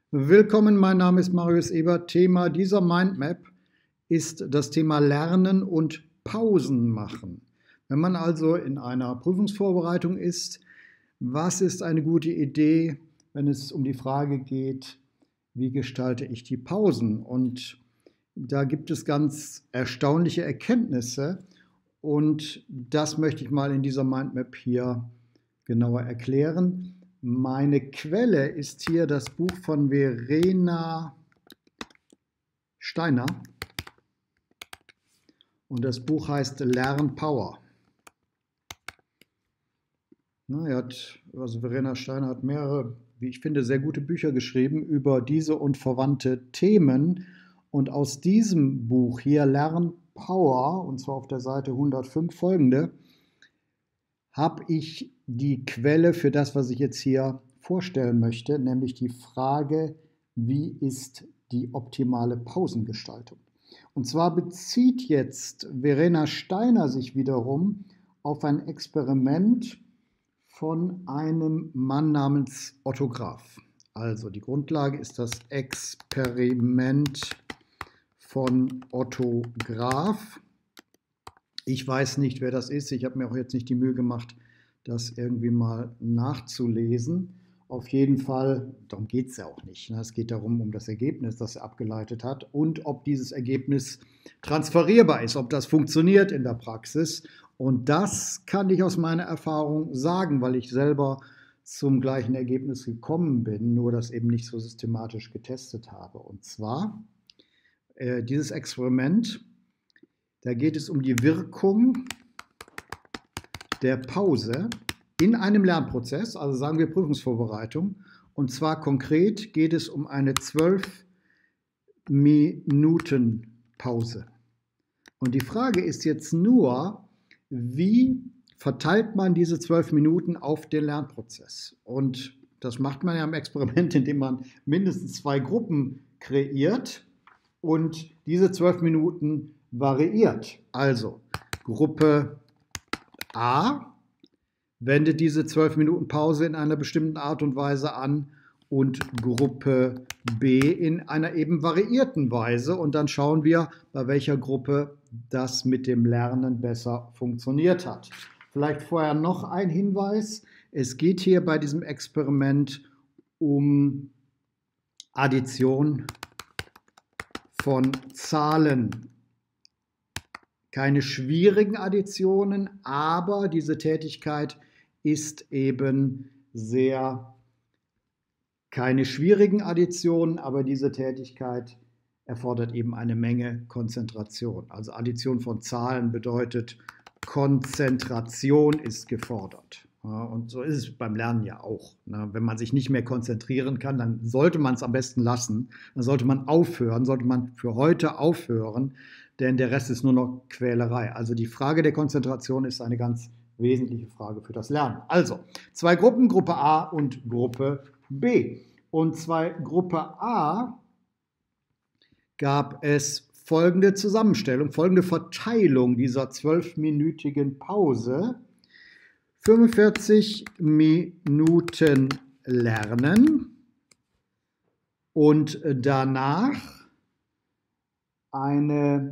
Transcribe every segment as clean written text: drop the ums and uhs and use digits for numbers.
Willkommen, mein Name ist Marius Ebert. Thema dieser Mindmap ist das Thema Lernen und Pausen machen. Wenn man also in einer Prüfungsvorbereitung ist, was ist eine gute Idee, wenn es um die Frage geht, wie gestalte ich die Pausen? Und da gibt es ganz erstaunliche Erkenntnisse und das möchte ich mal in dieser Mindmap hier genauer erklären. Meine Quelle ist hier das Buch von Verena Steiner und das Buch heißt Lernpower. Verena Steiner hat mehrere, wie ich finde, sehr gute Bücher geschrieben über diese und verwandte Themen. Und aus diesem Buch hier, Lernpower, und zwar auf der Seite 105 folgende, habe ich die Quelle für das, was ich jetzt hier vorstellen möchte, nämlich die Frage, wie ist die optimale Pausengestaltung? Und zwar bezieht jetzt Verena Steiner sich wiederum auf ein Experiment von einem Mann namens Otto Graf. Also die Grundlage ist das Experiment von Otto Graf. Ich weiß nicht, wer das ist. Ich habe mir auch jetzt nicht die Mühe gemacht, das irgendwie mal nachzulesen. Auf jeden Fall, darum geht es ja auch nicht. Es geht darum, um das Ergebnis, das er abgeleitet hat und ob dieses Ergebnis transferierbar ist, ob das funktioniert in der Praxis. Und das kann ich aus meiner Erfahrung sagen, weil ich selber zum gleichen Ergebnis gekommen bin, nur das eben nicht so systematisch getestet habe. Und zwar dieses Experiment, da geht es um die Wirkung der Pause in einem Lernprozess, also sagen wir Prüfungsvorbereitung. Und zwar konkret geht es um eine 12-Minuten-Pause. Und die Frage ist jetzt nur, wie verteilt man diese 12 Minuten auf den Lernprozess? Und das macht man ja im Experiment, indem man mindestens 2 Gruppen kreiert und diese 12 Minuten variiert. Also Gruppe A wendet diese 12 Minuten Pause in einer bestimmten Art und Weise an und Gruppe B in einer eben variierten Weise. Und dann schauen wir, bei welcher Gruppe das mit dem Lernen besser funktioniert hat. Vielleicht vorher noch ein Hinweis. Es geht hier bei diesem Experiment um Addition von Zahlen. Keine schwierigen Additionen, aber diese Tätigkeit ist eben keine schwierigen Additionen, aber diese Tätigkeit erfordert eben eine Menge Konzentration. Also Addition von Zahlen bedeutet, Konzentration ist gefordert. Und so ist es beim Lernen ja auch. Wenn man sich nicht mehr konzentrieren kann, dann sollte man es am besten lassen. Dann sollte man aufhören, sollte man für heute aufhören, denn der Rest ist nur noch Quälerei. Also die Frage der Konzentration ist eine ganz wesentliche Frage für das Lernen. Also 2 Gruppen, Gruppe A und Gruppe B. Und bei Gruppe A gab es folgende Zusammenstellung, folgende Verteilung dieser 12-minütigen Pause. 45 Minuten lernen und danach eine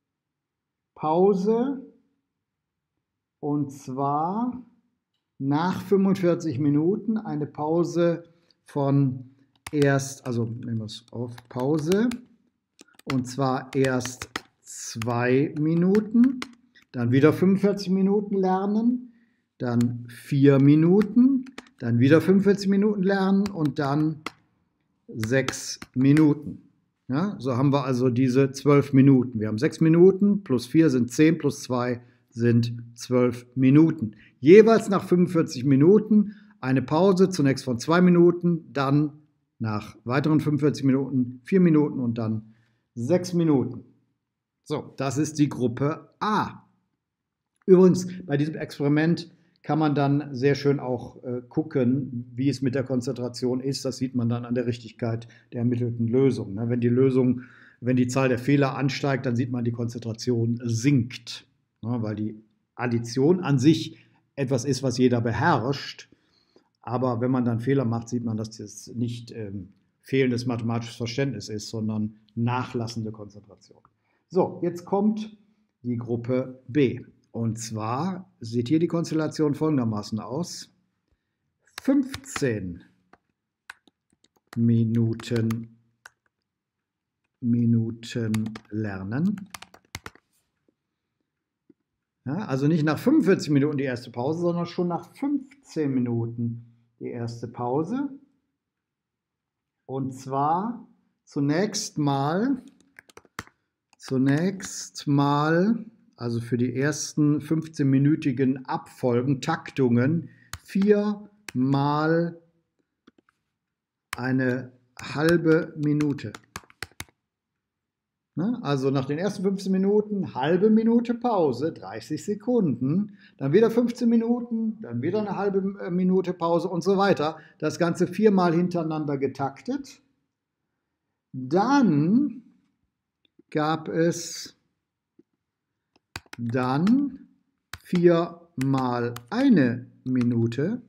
Pause, und zwar nach 45 Minuten eine Pause von nehmen wir es auf Pause, und zwar erst 2 Minuten, dann wieder 45 Minuten lernen, dann 4 Minuten, dann wieder 45 Minuten lernen und dann 6 Minuten. Ja, so haben wir also diese 12 Minuten. Wir haben 6 Minuten, plus 4 sind 10, plus 2 sind 12 Minuten. Jeweils nach 45 Minuten eine Pause, zunächst von 2 Minuten, dann nach weiteren 45 Minuten 4 Minuten und dann 6 Minuten. So, das ist die Gruppe A. Übrigens, bei diesem Experiment kann man dann sehr schön auch gucken, wie es mit der Konzentration ist. Das sieht man dann an der Richtigkeit der ermittelten Lösung. Wenn die Zahl der Fehler ansteigt, dann sieht man, die Konzentration sinkt, weil die Addition an sich etwas ist, was jeder beherrscht. Aber wenn man dann Fehler macht, sieht man, dass das nicht fehlendes mathematisches Verständnis ist, sondern nachlassende Konzentration. So, jetzt kommt die Gruppe B. Und zwar sieht hier die Konstellation folgendermaßen aus. 15 Minuten lernen. Ja, also nicht nach 45 Minuten die erste Pause, sondern schon nach 15 Minuten die erste Pause. Und zwar zunächst mal, also für die ersten 15-minütigen Abfolgen, Taktungen, 4 mal eine halbe Minute. Also nach den ersten 15 Minuten, halbe Minute Pause, 30 Sekunden, dann wieder 15 Minuten, dann wieder eine halbe Minute Pause und so weiter. Das Ganze 4-mal hintereinander getaktet. Dann gab es 4 mal eine Minute.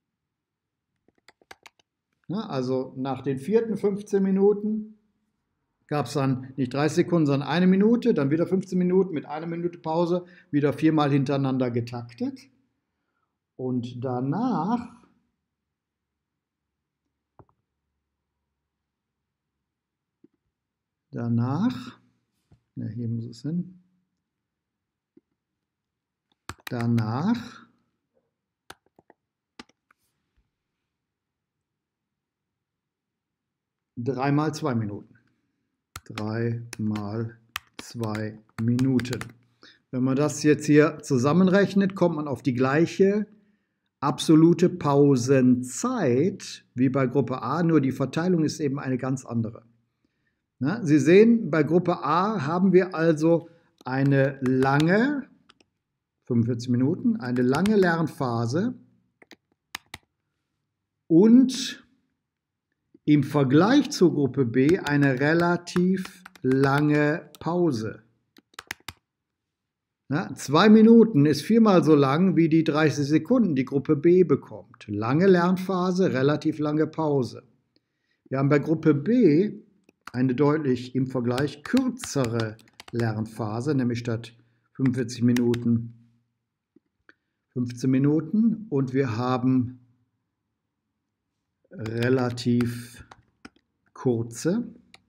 Also nach den vierten 15 Minuten gab es dann nicht 30 Sekunden, sondern eine Minute, dann wieder 15 Minuten mit einer Minute Pause, wieder 4-mal hintereinander getaktet. Und danach hier muss es hin, danach 3 mal 2 Minuten. 3 mal 2 Minuten. Wenn man das jetzt hier zusammenrechnet, kommt man auf die gleiche absolute Pausenzeit wie bei Gruppe A, nur die Verteilung ist eben eine ganz andere. Sie sehen, bei Gruppe A haben wir also eine lange, 45 Minuten, eine lange Lernphase und im Vergleich zur Gruppe B eine relativ lange Pause. 2 Minuten ist 4-mal so lang wie die 30 Sekunden, die Gruppe B bekommt. Lange Lernphase, relativ lange Pause. Wir haben bei Gruppe B eine deutlich im Vergleich kürzere Lernphase, nämlich statt 45 Minuten 15 Minuten. Und wir haben relativ kurze,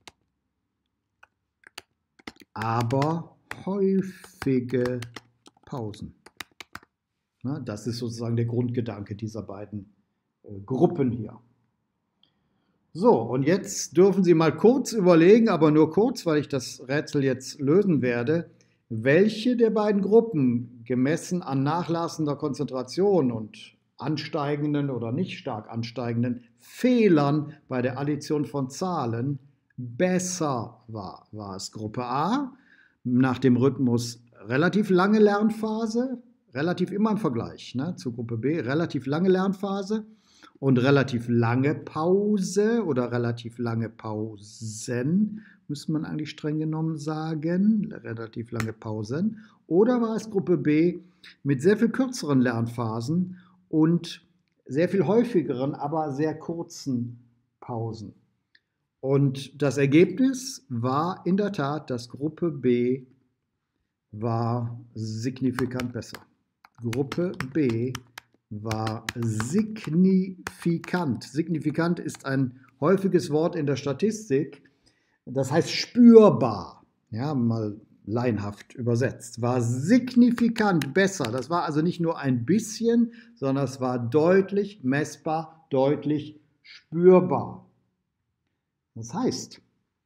aber häufige Pausen. Das ist sozusagen der Grundgedanke dieser beiden Gruppen hier. So, und jetzt dürfen Sie mal kurz überlegen, aber nur kurz, weil ich das Rätsel jetzt lösen werde, welche der beiden Gruppen gemessen an nachlassender Konzentration und ansteigenden oder nicht stark ansteigenden Fehlern bei der Addition von Zahlen besser war. War es Gruppe A nach dem Rhythmus relativ lange Lernphase, relativ immer im Vergleich zu Gruppe B, relativ lange Lernphase und relativ lange Pause oder relativ lange Pausen, müsste man eigentlich streng genommen sagen, relativ lange Pausen. Oder war es Gruppe B mit sehr viel kürzeren Lernphasen und sehr viel häufigeren, aber sehr kurzen Pausen. Und das Ergebnis war in der Tat, dass Gruppe B war signifikant besser. Gruppe B war signifikant. Signifikant ist ein häufiges Wort in der Statistik. Das heißt spürbar, ja, mal laienhaft übersetzt, war signifikant besser. Das war also nicht nur ein bisschen, sondern es war deutlich messbar, deutlich spürbar. Das heißt,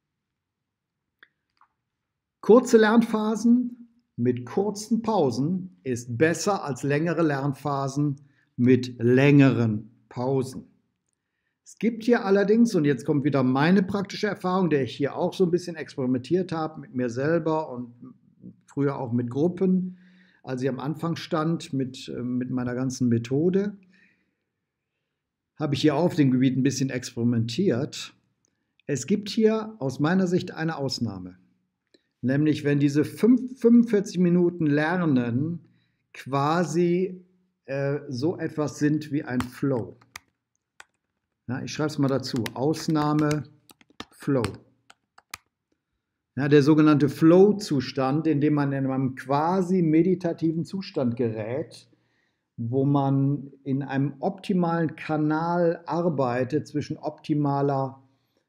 kurze Lernphasen mit kurzen Pausen ist besser als längere Lernphasen mit längeren Pausen. Es gibt hier allerdings, und jetzt kommt wieder meine praktische Erfahrung, der ich hier auch so ein bisschen experimentiert habe mit mir selber und früher auch mit Gruppen, als ich am Anfang stand mit meiner ganzen Methode, habe ich hier auf dem Gebiet ein bisschen experimentiert. Es gibt hier aus meiner Sicht eine Ausnahme, nämlich wenn diese 45 Minuten Lernen quasi so etwas sind wie ein Flow. Ja, ich schreibe es mal dazu. Ausnahme Flow. Ja, der sogenannte Flow-Zustand, in dem man in einem quasi meditativen Zustand gerät, wo man in einem optimalen Kanal arbeitet zwischen optimaler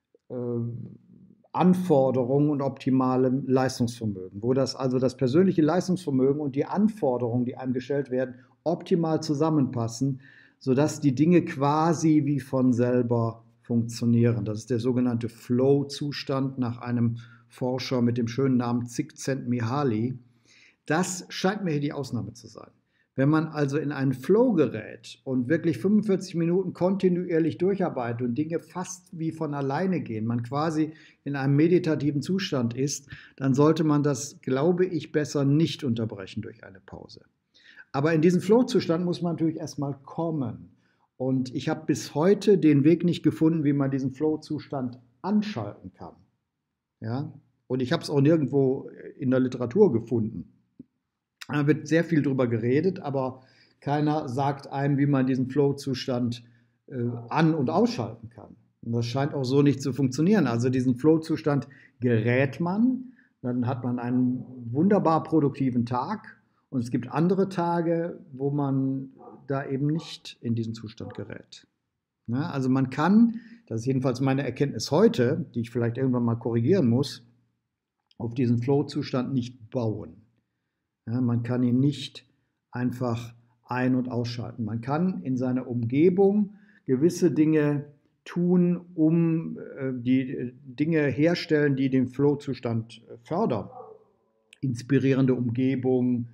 Anforderung und optimalem Leistungsvermögen, wo das persönliche Leistungsvermögen und die Anforderungen, die einem gestellt werden, optimal zusammenpassen, sodass die Dinge quasi wie von selber funktionieren. Das ist der sogenannte Flow-Zustand nach einem Forscher mit dem schönen Namen Csikszentmihalyi. Das scheint mir hier die Ausnahme zu sein. Wenn man also in einen Flow gerät und wirklich 45 Minuten kontinuierlich durcharbeitet und Dinge fast wie von alleine gehen, man quasi in einem meditativen Zustand ist, dann sollte man das, glaube ich, besser nicht unterbrechen durch eine Pause. Aber in diesen Flow-Zustand muss man natürlich erstmal kommen. Und ich habe bis heute den Weg nicht gefunden, wie man diesen Flow-Zustand anschalten kann. Ja? Und ich habe es auch nirgendwo in der Literatur gefunden. Da wird sehr viel drüber geredet, aber keiner sagt einem, wie man diesen Flow-Zustand an- und ausschalten kann. Und das scheint auch so nicht zu funktionieren. Also diesen Flow-Zustand gerät man, dann hat man einen wunderbar produktiven Tag und es gibt andere Tage, wo man da eben nicht in diesen Zustand gerät. Ja, also man kann, das ist jedenfalls meine Erkenntnis heute, die ich vielleicht irgendwann mal korrigieren muss, auf diesen Flow-Zustand nicht bauen. Ja, man kann ihn nicht einfach ein- und ausschalten. Man kann in seiner Umgebung gewisse Dinge tun, um die Dinge herstellen, die den Flow-Zustand fördern. Inspirierende Umgebung,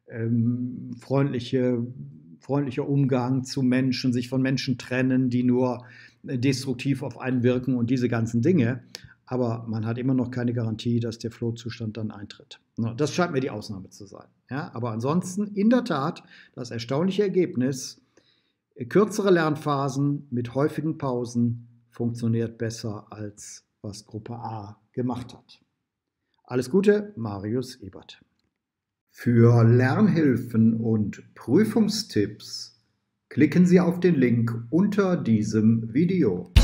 freundlicher Umgang zu Menschen, sich von Menschen trennen, die nur destruktiv auf einen wirken und diese ganzen Dinge. Aber man hat immer noch keine Garantie, dass der Flow-Zustand dann eintritt. Das scheint mir die Ausnahme zu sein. Ja, aber ansonsten in der Tat das erstaunliche Ergebnis, kürzere Lernphasen mit häufigen Pausen funktioniert besser, als was Gruppe A gemacht hat. Alles Gute, Marius Ebert. Für Lernhilfen und Prüfungstipps klicken Sie auf den Link unter diesem Video.